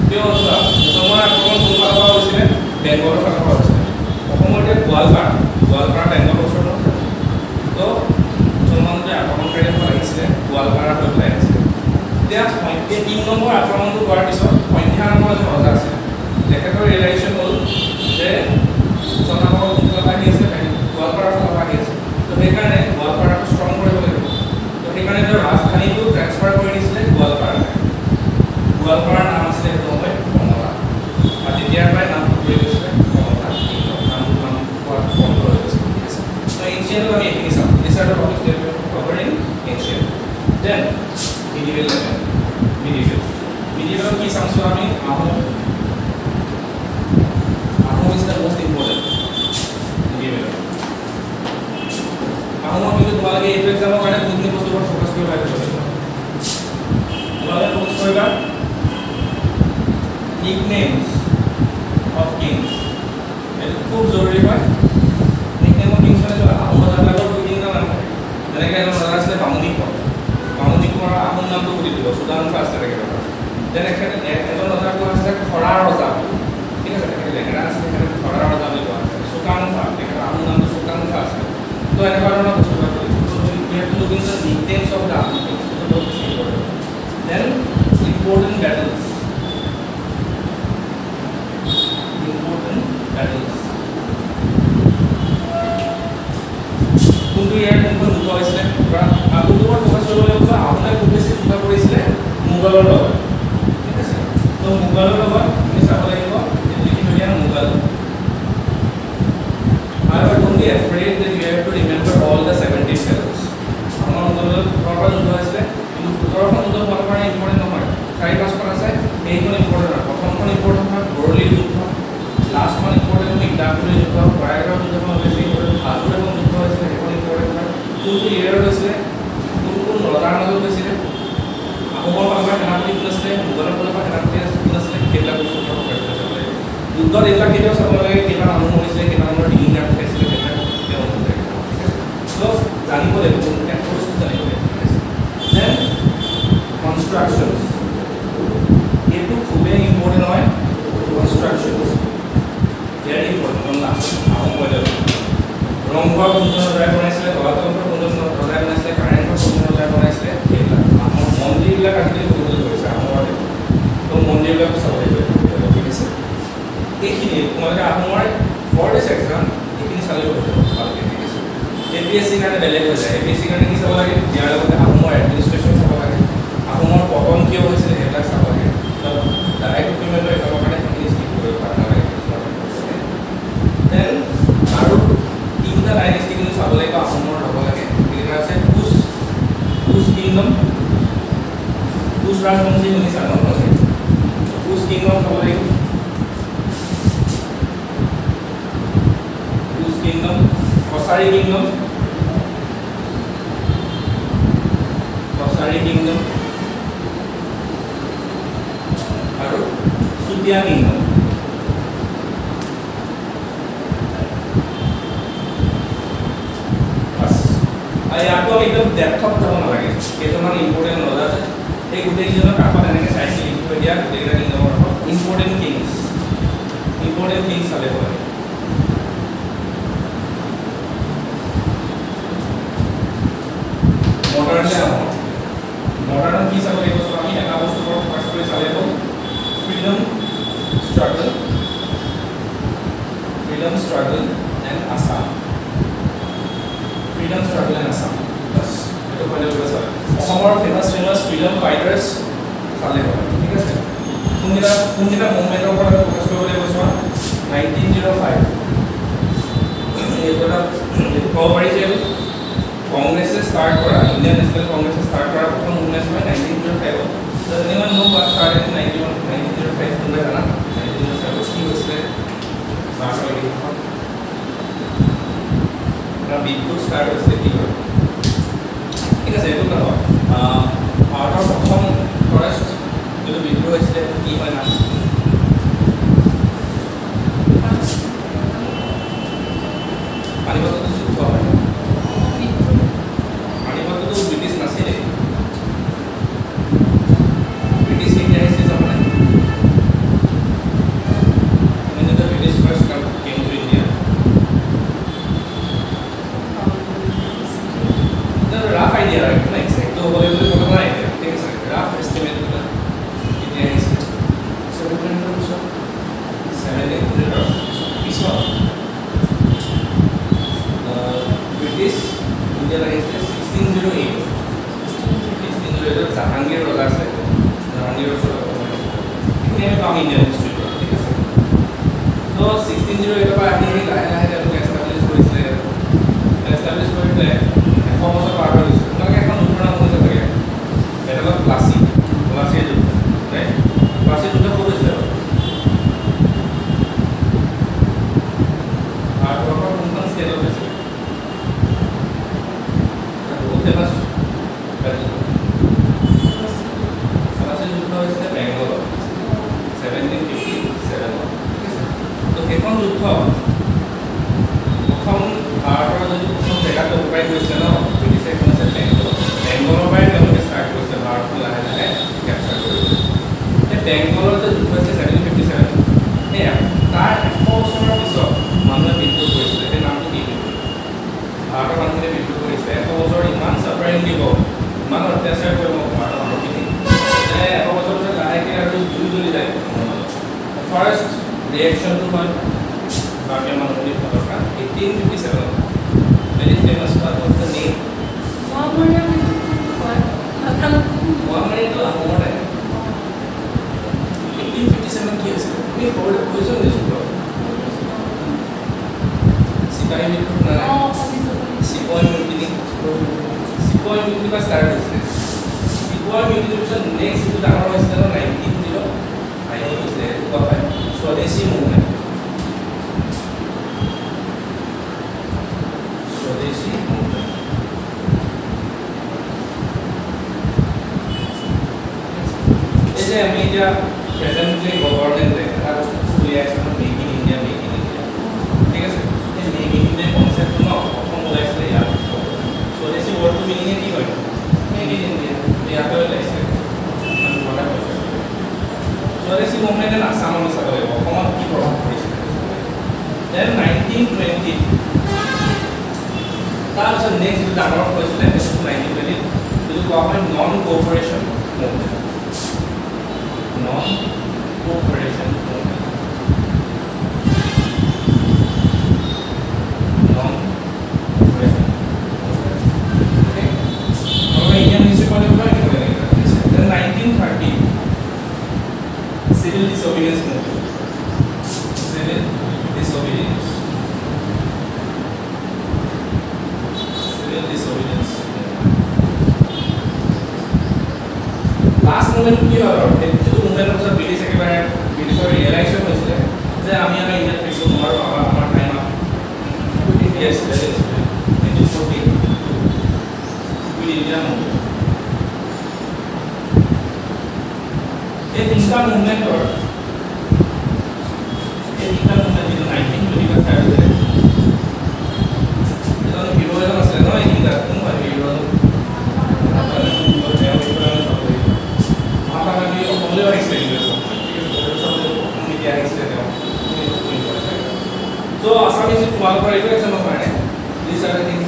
কিয় চোৱা মুছলমান আক্ৰমণ কোন ফালৰ পৰা হৈছিলে বেংগলৰ ফালৰ পৰা হৈছিলে অসমতে গোৱালপাৰা বেংগলৰ ওচৰত তো মুছলমানটোৱে আক্ৰমণকাৰীসকল আহিছিলে গোৱালপাৰা হৈ পেলাই আহিছিলে এতিয়া ৩ নম্বৰ আক্ৰমণটো কৰাৰ পিছত সন্ধ্যা নামৰ এজন ৰজা আছিল তেখেতৰ ৰিয়েলাইজেশ্যন হ'ল যে মুছলমানৰ কোনফালৰ পৰা আহি আছে গোৱালপাৰাৰ ফালৰ পৰা আহি আছে তো সেইকাৰণে গোৱালপাৰাটো ষ্ট্ৰং কৰিব লাগিব তো সেইকাৰণে তেওঁ ৰাজধানীটো ট্ৰেন্সফাৰ কৰি দিছিলে গোৱালপাৰাৰ নাম আছিলে সেইটো সময় কমলা আৰু তেতিয়াৰ পৰাই নামটো পৰি গৈছিলে কমলা নাম বন্ধ হৈ গৈছে ঠিক আছে তো এনচিয়েণ্টত আমি এইখিনি চাম দিছ আৰ the topics covering ancient then medieval কি চামছো আমি Ahom is the most important medieval আহোমৰ কিন্তু তোমালোকে এইটো এক্সামৰ কাৰণে কোনখিনি বস্তুৰ ওপৰত ফ'কাছ কৰিব লাগিব তোমালোকে ফ'কাছ কৰিবা nicknames of kings এটা খুব জৰুৰী হয় nickname of kings মানে আহোমৰ জাতিৰ দুইটা নাম থাকে যেনেকৈ এজন ৰজা আছিলে বামুণীকৰ আহোম নামটো সুধি দিব চুদাংফা আছে তেখেতৰ দেন এজন ৰজা কোৱা আছে খৰা ৰজা ঠিক আছে তেখেত লেঙেৰা আছিলে তেখেত খৰা ৰজা বুলি কোৱা আছে চুকাংফা তেখেতৰ আহোম নামটো চুকাংফা আছে তো এনেকুৱা ধৰণৰ বস্তুবিলাক nicknames of the Ahom kings then important battles কোনটো ইয়াৰ কোনখন যুদ্ধ হৈছিলে কোনটো ওপৰত ফ'কাছ কৰিব লাগিব আহোমে খুব বেছি যুদ্ধ কৰিছিলে মোগলৰ লগত ঠিক আছে তো মোগলৰ লগত তুমি চাব লাগিব লিখি থৈ দিয়া Mughal However, don't be afraid that you have to remember all the 70 battles. আমাৰ মোগলৰ পৰা যুদ্ধ হৈছিলে কিন্তু ১৭খন যুদ্ধ হোৱাৰ কাৰণে ইম্পৰ্টেণ্ট নহয় ৪-৫খন আছে এইখন ইম্পৰ্টেণ্ট হয় প্ৰথমখন ইম্পৰ্টেণ্ট হয় বৰলীৰ যুদ্ধ লাষ্টখন ইম্পৰ্টেণ্ট হয় ইটাগুৰিৰ যুদ্ধ বৰাইগাঁৱৰ যুদ্ধখন বেছি ইম্পৰ্টেণ্ট হাজোৰ এখন যুদ্ধ হৈছিলে সেইখন ইম্পৰ্টেণ্ট হয় কোনটো ইয়েৰত হৈছিলে কোন ৰজাৰ মাজত হৈছিলে আহোমৰ ফালৰ পৰা সেনাপতি কোন আছিলে মোগলৰ ফালৰ পৰা সেনাপতি কোন আছিলে সেইবিলাক বস্তু চাব লাগিব যুদ্ধত এইবিলাক কেতিয়াও চাব লাগে কিমান আহোম হৈছিলে কিমান আমাৰ ডিঙি গাঁত খাইছিলে সেইবিলাক তো জানিব লাগিব কোনটো এপ্ৰ'চটো জানিব লাগিব দেন কনষ্ট্ৰাকশ্যনছ এইটো খুবেই ইম্পৰ্টেণ্ট হয় constructions very important Ahom model Rang Ghar কোনজন ৰজাই বনাইছিলে তলাতল ঘৰ কোনজন ৰজাই বনাইছিলে কাৰেংঘৰ কোনজন ৰজাই বনাইছিলে সেইবিলাক আহোমৰ মন্দিৰবিলাক আজিকালি বহুতে কৰিছে আহোমৰ তো মন্দিৰবিলাকো চাব লাগিব ঠিক আছে এইখিনি তোমালোকে আহোমৰ ফৰ দিছ এক্সাম এইখিনি চালেও হৈ যাব ভালকৈ ঠিক আছে APSC কাৰণে বেলেগ হৈ যায় APSC কাৰণে কি চাব লাগে ইয়াৰ লগতে আহোমৰ এডমিনিষ্ট্ৰেশ্যন চাব লাগে আহোমৰ পতন কিয় হৈছিলে সেইবিলাক চাব লাগে ডাইৰেক্ট ডকুমেণ্টৰ একামৰ কাৰণে সেইখিনি স্কিপ কৰিব পৰা নালাগে দেন আৰু তিনিটা ডাইনেষ্টি কিন্তু চাব লাগিব আহোমৰ হ'ব লাগে এইকেইটা আছে কোচ কিংডম কোচ ৰাজবংশী শুনিছা ন কোচ কিংডম চাব লাগিব কোচ কিংডম কছাৰী কিংডম আৰু চুতীয়া কিংডম ইয়াতো আমি একদম ডেপথত যাব নালাগে কেইজনমান ইম্পৰ্টেণ্ট ৰজা আছে সেই গোটেইকেইজনৰ কাষত এনেকৈ চাইছে লিখি থৈ দিয়া গোটেইকেইটা কিংডমৰ কাষত ইম্পৰ্টেণ্ট কিংছ চালে হয় মডাৰ্ণ কি চাব লাগিব আমি এটা বস্তুৰ ওপৰত ফ'কাছ কৰি চালে হ'ল ফ্ৰীডম ষ্ট্ৰাগল এণ্ড আছাম বাছ এইটো ক'লে হ'ব চালে অসমৰ ফেমাছ ফ্ৰীডম ফাইটাৰ্ছ চালে হয় ঠিক আছে কোনকেইটা মুভমেণ্টৰ ওপৰত ফ'কাছ কৰিব লাগিব চোৱা 1905 এইটো ক'ব পাৰি যে কংগ্ৰেছে ষ্টাৰ্ট কৰা ইণ্ডিয়ান নেশ্যনেল কংগ্ৰেছে ষ্টাৰ্ট কৰা প্ৰথম মুভমেণ্ট হয় 1905 Does anyone know what started in 1905 কোনবা জানা 1905 কি হৈছিলে বিদ্ৰোহ ষ্টাৰ্ট হৈছিলে কি হয় ঠিক আছে এইটো নহয় ভাৰতৰ প্ৰথম ফৰেষ্ট যিটো বিদ্ৰোহ হৈছিলে কি হয় নাম পানিপথটো যুদ্ধ হয় পানিপথটো ব্ৰিটিছ নাছিলে ব্ৰিটিছ কেতিয়া আহিছিলে জানে এইখিনি আমি পাম ইণ্ডিয়ান হিষ্ট্ৰীত, ঠিক আছে। তো 1608 পৰা আহি লাহে লাহে তেওঁলোকে এষ্টাব্লিছ কৰিছিলে, এষ্টাব্লিছ কৰি পেলাই 100 বছৰ পাৰ হৈ গৈছে। তোমালোকে এখন যুদ্ধৰ নাম শুনিছে চাগে, এটা হ'ল প্লাচি, প্লাচিৰ যুদ্ধ, ৰাইট? প্লাচিৰ যুদ্ধ ক'ত হৈছিলে? ভাৰতবৰ্ষৰ কোনখন ষ্টেটত হৈছিলে? বহুত ফেমাছ প্লাচিৰ যুদ্ধ হৈছিলে বেংগলত 1757, ঠিক আছে। তো সেইখন যুদ্ধ প্ৰথম ভাৰতৰ যদি প্ৰথম জেগাত অকুপাই কৰিছিলে ন, ব্ৰিটিছে এখন আছে বেংগল, বেংগলৰ পৰাই তেওঁলোকে ষ্টাৰ্ট কৰিছিলে ভাৰতখন লাহে লাহে কেপচাৰ কৰিবলৈ। সেই বেংগলৰ যে যুদ্ধ হৈছে 1757, সেয়া তাৰ 100 বছৰৰ পিছত মানুহে বিদ্ৰোহ কৰিছিলে। সেই নামটো কি? ভাৰতৰ মানুহে বিদ্ৰোহ কৰিছে। 100 বছৰ ইমান চাফাৰিং দিব, ইমান অত্যাচাৰ কৰিব ভাৰতৰ মানুহখিনি, যে 100 বছৰ পিছত লাহেকৈ আৰু জুই জ্বলি যায়। ফাৰ্ষ্ট ৰিয়েকশ্যনটো হয় ভাৰতীয় মানুহখিনিৰ ফালৰ পৰা 1857, very famous part of the name মহামাৰীটো আহোমৰ টাইম। 1857 কি হৈছিলে? তুমি সৰুতে পঢ়িছ নেকি স্কুলত? চিপাহী বিদ্ৰোহ শুনা নাই? চিপাহী মিউটিনি, চিপাহী মিউটিনিৰ পৰা ষ্টাৰ্ট হৈছিলে। চিপাহী মিউটিনিৰ পিছত নেক্সট যিটো ডাঙৰ হৈছিলে ন 1900 হৈছিলে, কোৱা হয় স্বদেশী মুভমেণ্ট। স্বদেশী মুভমেণ্ট এই যে আমি এতিয়া প্ৰেজেণ্টলি গভৰ্ণমেণ্টে এটা বস্তু উলিয়াইছে ন, make in India, make in India, ঠিক আছে। এই মেক ইন ইণ্ডিয়া কনচেপ্টটো ন প্ৰথম ওলাইছিলে ইয়াত। স্বদেশী ৱৰ্ডটো মিনিঙে কি হয়? মেক ইন ইণ্ডিয়া, ইয়াতে ওলাইছে। স্বদেশী মুভমেণ্টে আসামত চাব লাগিব, অসমত কি প্ৰভাৱ পৰিছিলে। দেন 1920 তাৰপিছত নেক্সট যিটো ডাঙৰ হৈছিলে সেইটো 1920 যিটো কোৱা হয় non cooperation movement, non cooperation movement, non cooperation movement, okay. আমাৰ ইণ্ডিয়ান হিষ্ট্ৰী পঢ়িব পাৰে নেকি? Then 1930 civil disobedience movement, civil disobedience, civil disobedience last movement কি হয়? যিটো মুভমেণ্টৰ পিছত ব্ৰিটিছ একেবাৰে ব্ৰিটিছৰ ৰিয়েলাইজেশ্যন হৈছিলে যে আমি আমাৰ ইণ্ডিয়াত থাকিব নোৱাৰোঁ, আমাৰ time up. Yes, that is 1942 India movement. এই তিনিটা মুভমেণ্টৰ যিটো 1920 পৰা ষ্টাৰ্ট হৈছিলে, এজন হিৰো এজন আছিলে ন, এই তিনিটা কোন হয় হিৰো? মহাত্মা গান্ধী অসমলৈও আহিছিলে, এতিয়া আহিছিলে তেওঁ। চ' আছাম হিষ্ট্ৰী তোমালোকৰ এইটো এক্সামৰ কাৰণে দিছ আৰ থিংছ